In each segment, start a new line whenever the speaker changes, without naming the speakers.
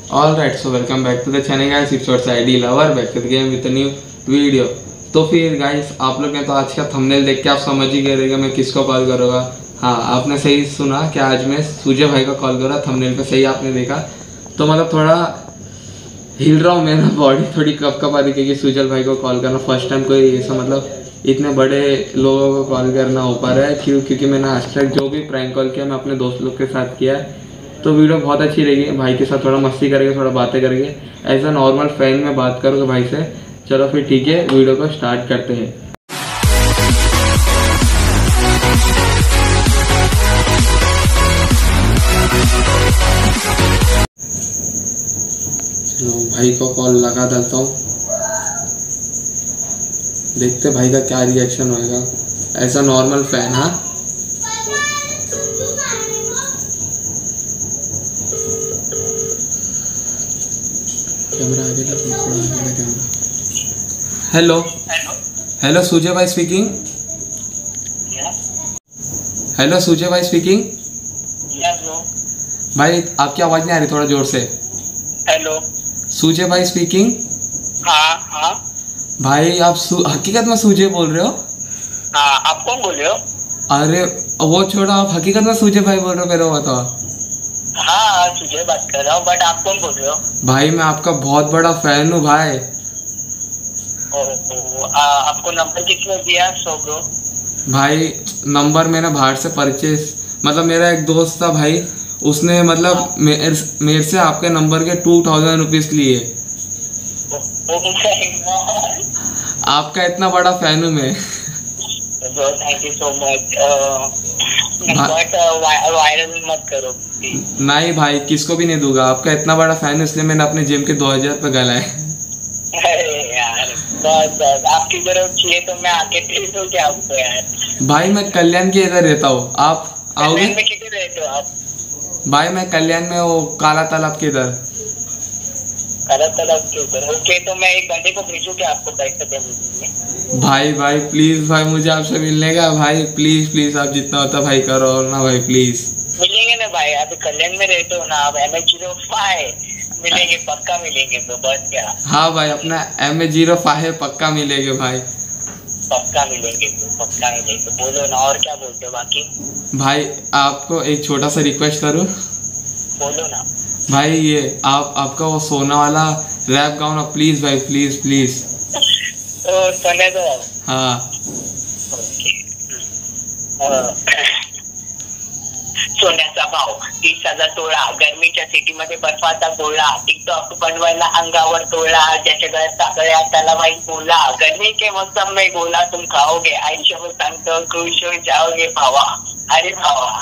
Alright, so welcome back to the channel guys. It's your ID lover back to the game with a new video. तो फिर guys आप लोग ने तो आज का थंबनेल देख के आप समझ ही गए रहेगा मैं किसको कॉल करूँगा। हाँ, आपने सही सुना कि आज मैं सूजय भाई को कॉल करा। थंबनेल पे सही आपने देखा। तो मतलब थोड़ा हिल रहा हूँ, मेरा बॉडी थोड़ी कप आ रही क्योंकि सूजय भाई को कॉल करना फर्स्ट टाइम कोई ऐसा मतलब इतने बड़े लोगों को कॉल करना हो पा रहा है। क्योंकि मैंने आज तक जो भी प्रैंक कॉल किया मैं अपने दोस्त लोग के साथ किया है। तो वीडियो बहुत अच्छी रहेगी। भाई के साथ थोड़ा मस्ती करेंगे, थोड़ा बातें करेंगे, ऐसा नॉर्मल फ्रेंड में बात करोगे भाई से। चलो फिर ठीक है, वीडियो को स्टार्ट करते हैं। चलो भाई को कॉल लगा डालता हूँ, देखते भाई का क्या रिएक्शन होएगा। ऐसा नॉर्मल फैन। हाँ कैमरा आगे का थोड़ा आगे का कैमरा। हेलो हेलो सूजय भाई स्पीकिंग। हेलो सूजय भाई स्पीकिंग। भाई आपकी आवाज़ नहीं आ रही, थोड़ा जोर से।
हेलो
सूजय भाई स्पीकिंग।
हाँ
भाई आप हकीकत में सूजय बोल रहे हो?
हाँ, आप कौन बोल रहे हो?
अरे वो छोड़ा, आप हकीकत में सूजय भाई बोल रहे हो? मेरा बताओ।
हाँ, तुझे बात कर रहा हूँ, बट आप कौन बोल रहे हो?
भाई मैं आपका बहुत बड़ा फैन हूँ भाई।
आपको नंबर किसने दिया? सो ब्रो
भाई नंबर मैंने बाहर से परचेस, मतलब मेरा एक दोस्त था भाई, उसने मतलब मेरे से आपके नंबर के 2000 रुपीज़ लिए। आपका इतना बड़ा फैन हूँ मैं।
Thank you so much. But viral मत करो।
नहीं भाई, किसको भी नहीं दूंगा। आपका इतना बड़ा फैन है इसलिए मैंने अपने जेब के 2000 रुपये गलाए।
अरे यार बस आपकी जरूरत चाहिए तो मैं आके दे दूं क्या आपको यार? भाई
मैं कल्याण के इधर रहता हूँ, आप आओगे?
में कितने रहते हो आप?
भाई मैं कल्याण में वो काला तालाब के इधर।
काला तालाब के उधर? ओके, तो मैं एक बंदे को भेजूं क्या आपको पैसे देने के लिए?
भाई प्लीज भाई, मुझे आपसे मिलने का भाई, प्लीज आप जितना होता भाई करो ना भाई, प्लीज।
मिलेंगे ना भाई, आप कल्याण में रहते हो ना, आप MH05 मिलेंगे, पक्का मिलेंगे। तो बस क्या?
हाँ भाई, अपना MH05 पक्का मिलेंगे भाई।
पक्का मिलेंगे तो पक्का मिलेंगे। तो बोलो ना, और क्या बोलते हो बाकी?
भाई आपको एक छोटा सा रिक्वेस्ट करूँ?
बोलो ना
भाई, ये आपका वो सोना वाला रैप गाओ ना प्लीज भाई, प्लीज।
तो सुने दो।
हाँ
सोन्याचा भाव 30,000 तोळा, गरमीच्या सिटीमध्ये बर्फाचा गोळा, टिकटॉक बनवायला अंगावर तोळा, ज्याच्या गळ्यात साखळ्या त्याला भाई बोला, गर्मी के मौसम में गोला तुम खाओगे, आयुष्य सांगतो खुश हो जाओगे भावा। अरे भावा,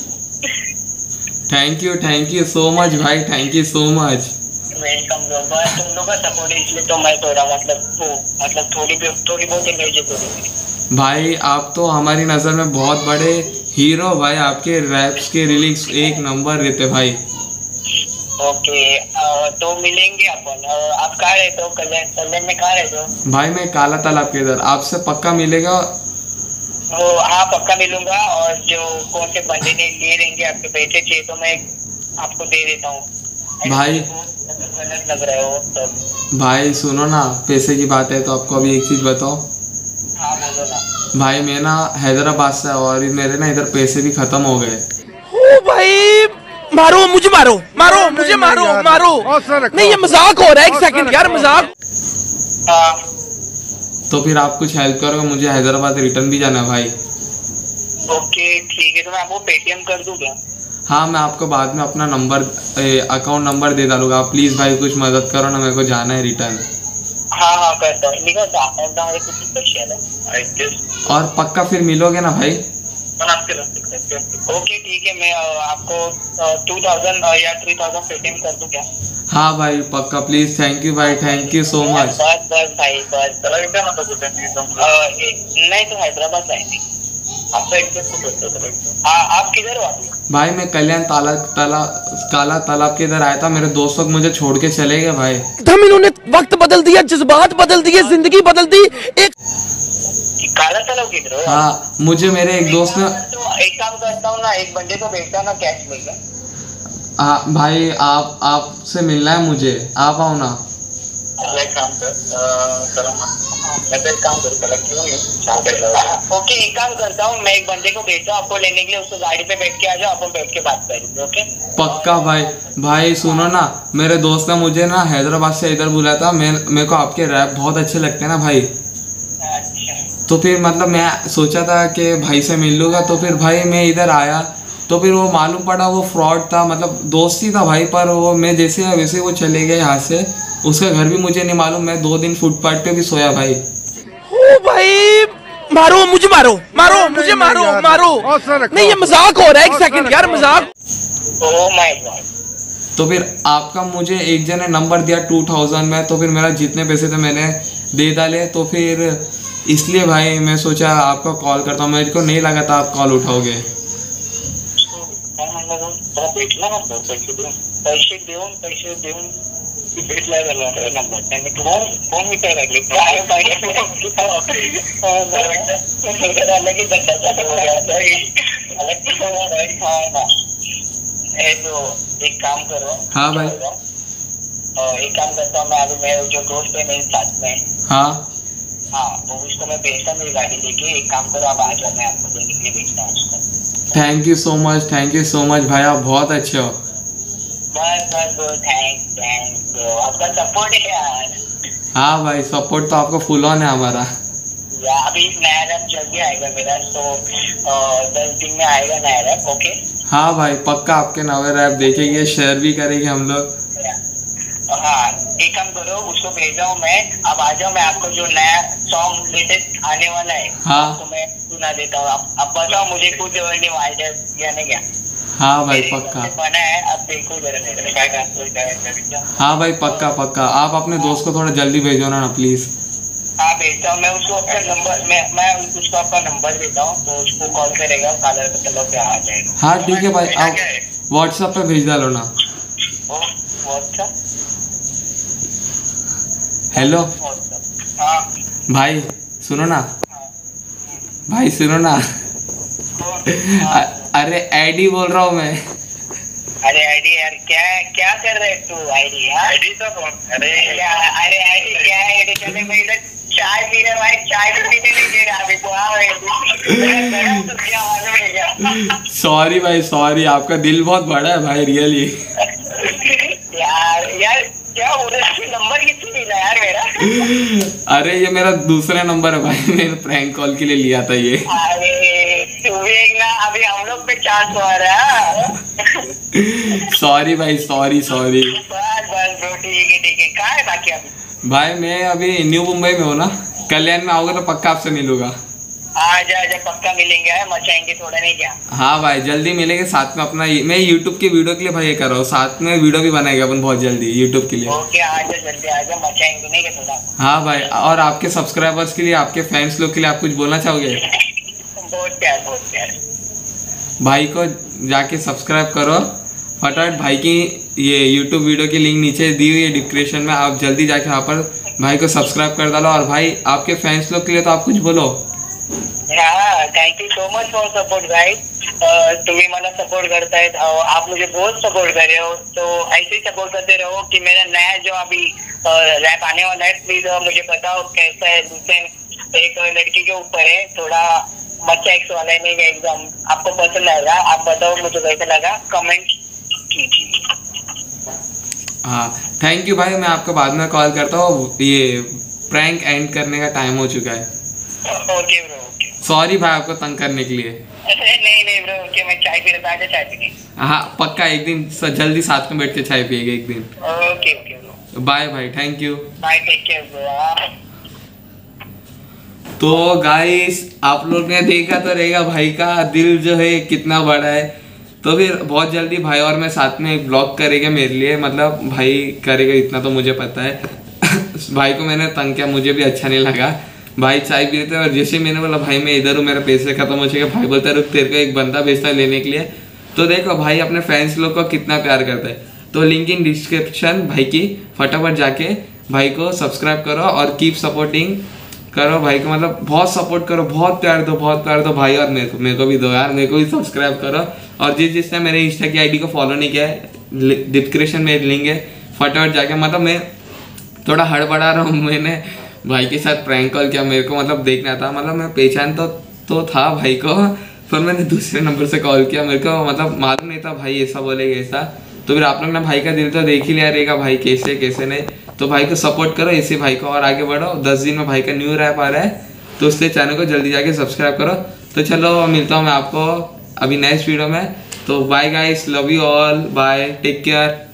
थैंक यू सो मच भाई, thank you so much.
Welcome bro. तुम लोग का सपोर्ट है इसलिए तो मैं थोड़ा मतलब थोड़ी बहुत एनर्जी करूँगी।
भाई आप तो हमारी नज़र में बहुत बड़े हीरो भाई, आपके रैप्स के रिलीज एक नंबर रहते भाई।
ओके, तो मिलेंगे अपन। आप कहाँ रहते हो? कल्याण में कहाँ रहते हो?
भाई मैं काला तालाब के इधर, आपसे पक्का मिलेगा।
हाँ, पक्का मिलूंगा। और जो कौन से बंदे ने लिए रहेंगे आपके पैसे चाहिए तो मैं आपको दे देता हूँ
भाई।
गलत लग रहा हो तो
भाई सुनो ना, पैसे की बात है तो आपको अभी एक चीज़ बताओ।
हाँ बोलो ना।
भाई मैं ना हैदराबाद से, और मेरे ना इधर पैसे भी खत्म हो गए।
ओ भाई, मारो मुझे, मारो मुझे, मारो नहीं, ये मजाक हो रहा है। एक सेकंड यार, मजाक।
तो फिर आप कुछ हेल्प करोगे, मुझे हैदराबाद रिटर्न भी जाना है भाई।
ओके ठीक है, तो मैं आपको पेटीएम कर दूँ क्या?
हाँ, मैं आपको बाद में अपना नंबर, अकाउंट नंबर दे डालूंगा। आप प्लीज़ भाई कुछ मदद करो ना, मेरे को जाना है रिटर्न।
हाँ करता हूँ।
और पक्का फिर मिलोगे ना भाई?
ओके ठीक है, मैं आपको 2000 या 3000 पेटीएम कर दूँ क्या?
हाँ भाई पक्का, प्लीज। थैंक यू भाई, थैंक यू सो मच।
बस भाई बस। नहीं तो हैदराबाद आएंगे। आप किधर हो अभी?
भाई मैं कल्याण काला तालाब के इधर आया था, मेरे दोस्त लोग मुझे छोड़ के चले गए भाई।
एकदम इन्होंने वक्त बदल दिया, जज्बात बदल दिए, जिंदगी बदल दी। एक
काला तालाब किधर हो?
हाँ, मुझे मेरे एक दोस्त ने।
तो एक काम करता हूँ ना, एक बंदे को भेजता ना, कैश मिल गया।
भाई आपसे मिलना है मुझे, आप आओ ना।
एक काम ओके, एक काम करता हूँ, मैं एक बंदे को भेजता हूँ आपको लेने के लिए, उसको गाड़ी पे बैठ के आ जाओ, अपन बैठ के बात करेंगे। ओके
पक्का भाई सुनो ना, मेरे दोस्त ने मुझे ना हैदराबाद से इधर बुलाया था, मेरे को आपके रैप बहुत अच्छे लगते हैं ना भाई।
अच्छा,
तो फिर मतलब मैं सोचा था कि भाई से मिल लूँगा, तो फिर भाई मैं इधर आया, तो फिर वो मालूम पड़ा वो फ्रॉड था, मतलब दोस्त ही था भाई, पर वो मैं जैसे है वैसे वो चले गए यहाँ से। उसका घर भी मुझे नहीं मालूम, मैं 2 दिन फुटपाथ पे भी सोया भाई।
ओ भाई, मारो मुझे, मारो मुझे, मारो। नहीं ये मजाक हो रहा है, एक सेकंड यार, मजाक।
Oh my god.
तो फिर आपका मुझे एक जन ने नंबर दिया 2000 में, तो फिर मेरा जितने पैसे थे मैंने दे डाले। तो फिर इसलिए भाई मैं सोचा आपको कॉल करता हूँ, मेरे को नहीं लगा था आप कॉल उठाओगे।
पैसे देऊन भेटला नंबर त्यांनी फोन विचार लागले काय पाहिजे लगेच एक काम करो।
हाँ भाई,
एक काम करता हूँ मैं, अभी मेरे जो दोस्त है मेरे साथ में, हाँ तो उसको मैं भेजता हूँ मेरी गाड़ी लेके। एक काम करो, आप आ जाओ, मैं आपको देने के लिए भेजता हूँ उसको।
थैंक यू सो मच भाई, आप बहुत अच्छे हो।
बस थैंक्स आपका सपोर्ट है यार।
हाँ भाई, सपोर्ट तो आपको फुल ऑन है हमारा।
अभी नया रैप जल्दी आएगा मेरा, तो 10 दिन में आएगा नया रैप। ओके
हाँ भाई, पक्का आपके नवे रैप देखेंगे, शेयर भी करेंगे हम लोग।
हाँ एक काम करो, उसको भेज रहा हूँ मैं, अब आ जाओ, मैं आपको जो नया सॉन्ग लेटेस्ट आने वाला है
हाँ
तो मैं सुना देता हूँ। आप बताओ मुझे कुछ या नहीं क्या?
हाँ भाई पक्का।
बना है, अब देखो जरा।
हाँ भाई पक्का आप अपने दोस्त को थोड़ा जल्दी भेजो ना प्लीज।
हाँ भेजता हूँ मैं उसको अपना नंबर, मैं उसको अपना नंबर देता हूँ, तो उसको कॉल करेगा, कालर मतलब पे आ जाएगा।
हाँ ठीक है भाई, आप व्हाट्सएप पे भेज डालो ना।
व्हाट्सएप?
हेलो
हाँ
भाई सुनो ना, भाई सुनो ना। अरे आईडी बोल रहा हूँ मैं।
अरे आईडी यार, क्या कर रहे तू? आईडी आईडी तो अरे आईडी क्या है? आईडी चले मैं इधर चाय पी रहा भाई, चाय भी पीने नहीं दे रहा अभी तो क्या मालूम है क्या?
सॉरी भाई सॉरी, आपका दिल बहुत बड़ा है भाई, रियली।
यार क्या हो रहा है? नंबर किससे मिला यार मेरा?
अरे ये मेरा दूसरा नंबर है भाई, मैंने प्रैंक कॉल के लिए लिया था ये।
अरे तू भी एक ना, अभी हम लोग पे चांस हो रहा है।
सॉरी भाई सॉरी।
बस ब्रो, ठीक है। कहाँ है बाकी अभी?
भाई मैं अभी न्यू मुंबई में हूँ ना, कल्याण में आओगे तो पक्का आपसे मिलूंगा।
आजा पक्का मिलेंगे, मचाएंगे थोड़ा, नहीं क्या?
हाँ भाई जल्दी मिलेंगे साथ में। अपना मैं यूट्यूब की वीडियो के लिए भाई ये कर रहा हूँ, साथ में वीडियो भी बनाएंगे अपन बहुत जल्दी यूट्यूब के लिए।
ओके आजा, जल्दी आजा, मचाएंगे, नहीं क्या थोड़ा?
हाँ भाई, और आपके सब्सक्राइबर्स के लिए, आपके फैंस लोग के लिए आप कुछ बोलना चाहोगे?
बहुत प्यार।
भाई को जाके सब्सक्राइब करो फटाफट। भाई की ये यूट्यूब वीडियो की लिंक नीचे दी हुई है डिस्क्रिप्शन में, आप जल्दी जाके वहाँ पर भाई को सब्सक्राइब कर डालो। और भाई आपके फैंस लोग के लिए तो आप कुछ बोलो।
हाँ thank you so much for support भाई। तुम्हें मला सपोर्ट करताय, आप मुझे बहुत सपोर्ट कर रहे हो, तो ऐसे ही सपोर्ट करते रहो कि मेरा नया जो अभी रैप आने वाला है, प्लीज मुझे बताओ कैसा है। दूसरे एक लड़की के ऊपर है, थोड़ा बच्चा एक्स वाला है, नहीं एकदम आपको पसंद आएगा। आप बताओ मुझे कैसा लगा, कमेंट कीजिए।
हाँ थैंक यू भाई, मैं आपको बाद में कॉल करता हूँ, ये प्रैंक एंड करने का टाइम हो चुका है।
Okay bro, okay.
सॉरी भाई आपको तंग करने के लिए।
नहीं ब्रो, ओके। मैं चाय पी रहा था, चाय पीने।
हाँ पक्का एक दिन जल्दी साथ में बैठ के चाय पिएगा एक दिन।
ओके ब्रो,
बाय भाई, thank you,
bye, take care bro.
तो गाइस आप लोग ने देखा तो रहेगा भाई का दिल जो है कितना बड़ा है। तो फिर बहुत जल्दी भाई और मैं साथ में एक ब्लॉग करेंगे मेरे लिए, मतलब भाई करेगा इतना तो मुझे पता है। भाई को मैंने तंग किया, मुझे भी अच्छा नहीं लगा। भाई चाय पी रहे थे और जैसे मैंने बोला भाई मैं इधर हूँ, मेरे पैसे खत्म हो चुके, भाई बोलता है रुक तेरे को एक बंदा भेजता है लेने के लिए। तो देखो भाई अपने फैंस लोग को कितना प्यार करता है। तो लिंक इन डिस्क्रिप्शन भाई की, फटाफट जाके भाई को सब्सक्राइब करो और कीप सपोर्टिंग करो भाई को, मतलब बहुत सपोर्ट करो, बहुत प्यार दो भाई। और मेरे को भी दो यार, मेरे को भी सब्सक्राइब करो। और जिसने मेरे इंस्टा की आईडी को फॉलो नहीं किया है डिस्क्रिप्शन में लिंक है, फटाफट जाके। मतलब मैं थोड़ा हड़बड़ा रहा हूँ, मैंने भाई के साथ प्रैंक कॉल किया, मेरे को मतलब देखना था, मतलब मैं पहचान तो था भाई को, पर मैंने दूसरे नंबर से कॉल किया, मेरे को मतलब मालूम नहीं था भाई ऐसा बोलेगा ऐसा। तो फिर आप लोग ने भाई का दिल तो देख ही लिया रहेगा भाई कैसे नहीं, तो भाई को सपोर्ट करो ऐसे, भाई को और आगे बढ़ो। 10 दिन में भाई का न्यू रैप आ रहा है, तो उससे चैनल को जल्दी जाके सब्सक्राइब करो। तो चलो मिलता हूँ मैं आपको अभी नेक्स्ट वीडियो में। तो bye guys, love you all, bye, take care.